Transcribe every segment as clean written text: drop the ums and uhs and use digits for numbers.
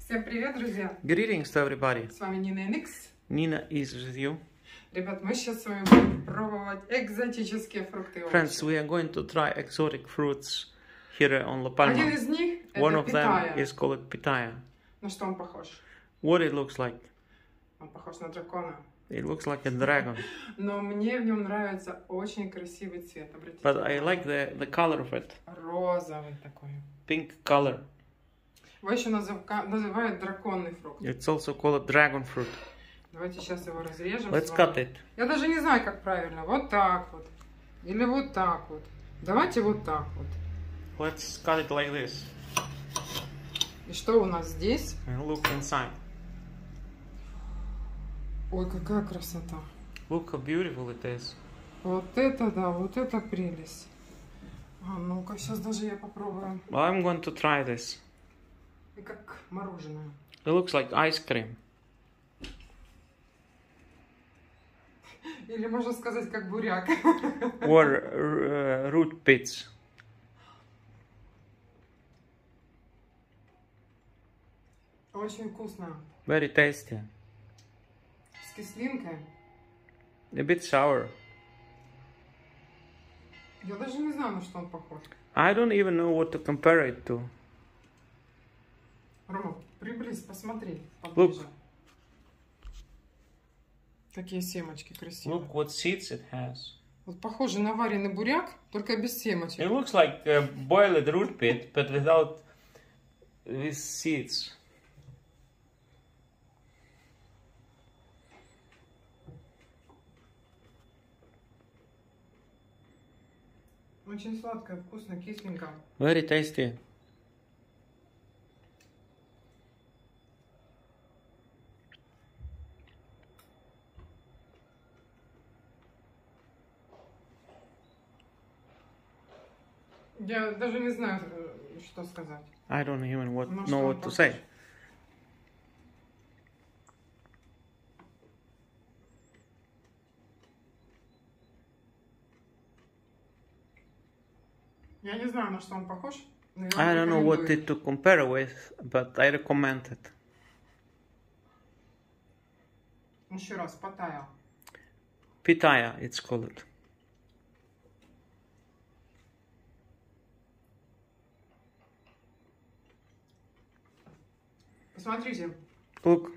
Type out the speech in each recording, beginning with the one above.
Всем привет, друзья! Greetings to everybody. С вами NinaNX. Nina is with you. Ребят, мы сейчас с вами будем пробовать экзотические фрукты и овощи. Friends, we are going to try exotic fruits here on La Palma. Один из них One это of питая. them is called pitaya. На что он похож? What it looks like? Он похож на дракона. It looks like a dragon. Но мне в нем нравится очень красивый цвет. Обратите But I внимание. like the color of it. Розовый такой. Pink color. Его еще называют драконный фрукт. It's also called dragon fruit. Давайте сейчас его разрежем. Let's cut it. Я даже не знаю, как правильно. Вот так вот. Или вот так вот. Давайте вот так вот. Let's cut it like this. И что у нас здесь? And look inside. Ой, какая красота. Look how beautiful it is. Вот это да, вот это прелесть. А ну-ка, сейчас даже я попробую. Well, I'm going to try this. И как мороженое. It looks like ice cream. Или можно сказать, как буряк. Or root pits. Очень вкусно. Very tasty. С кислинкой. A bit sour. Я даже не знаю, на что он похож. I don't even know what to compare it to. Рома, приблизь, посмотри. Поближе. Look. Такие семечки красивые. Look what seeds it has. Вот похоже на вареный буряк, только без семечек. It looks like a boiled root pit, but without these seeds. Очень сладкое, вкусно, кисленько. Very tasty. Я даже не знаю, что сказать. I don't even На know что он what to похож? say. Я не знаю, на что он похож. Но я I don't know what рекомендую. it to compare with, but I recommend it. Еще раз, питая. Pitaya, it's called. Посмотрите. Look,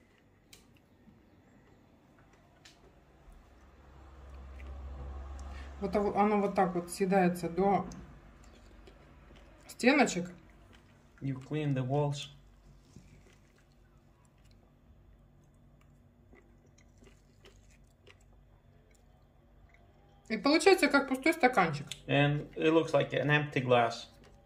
Вот оно вот так вот съедается до стеночек. you clean the walls. И получается как пустой стаканчик. And it looks like an empty glass.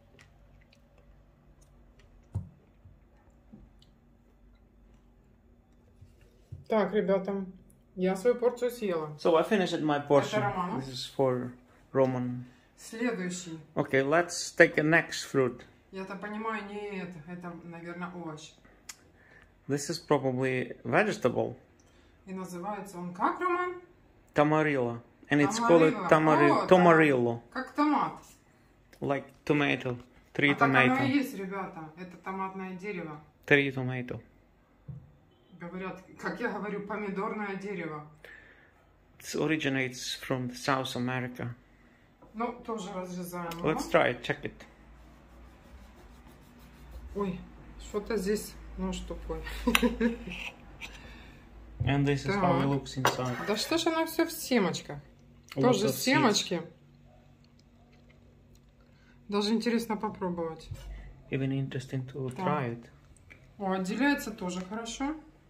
Так, ребята, я свою порцию съела. So I finished my portion. Romano. This is for Roman. Следующий. Okay, let's take a next fruit. Я-то понимаю, не это. Это, наверное, овощ. This is probably vegetable. И называется он как, Роман? Tomarillo. And it's Tomarillo. called О, tomarillo. Как томат. Like tomato. Three А так оно и tomato. есть, ребята. Это томатное дерево. Three tomato. Говорят, как я говорю, помидорное дерево. It originates from South America. Ну, тоже разрезаем его. Let's try it, check it. Ой, что-то здесь, ну, такое. And this is how it Так. looks inside. Да что ж оно все в семечках? Lots Тоже of семечки. Даже интересно попробовать. Even interesting to Так. try it. О, отделяется тоже хорошо.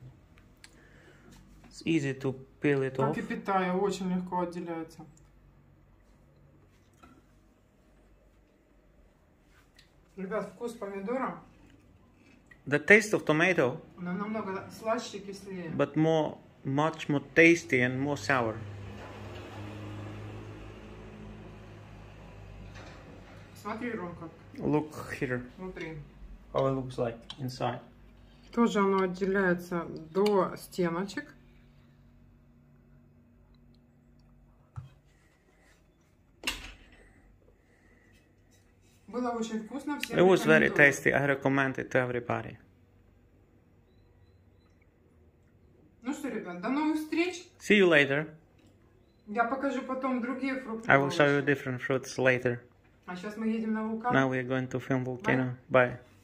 It's easy to peel it Как off. и питая, очень легко отделяется. Ребят, вкус помидора, The taste of tomato, она намного слаще и кислее. but much more tasty and more sour. Смотри, Ром, как Look here внутри. how it looks like inside. Тоже оно отделяется до стеночек. Было очень вкусно. Всем It was very рекомендую. tasty. I recommend it to everybody. Ну что, ребят, до новых встреч. See you later. Я покажу потом другие фрукты. I will show you different fruits later. А сейчас мы едем на вулкан. Now we are going to film volcano. Bye.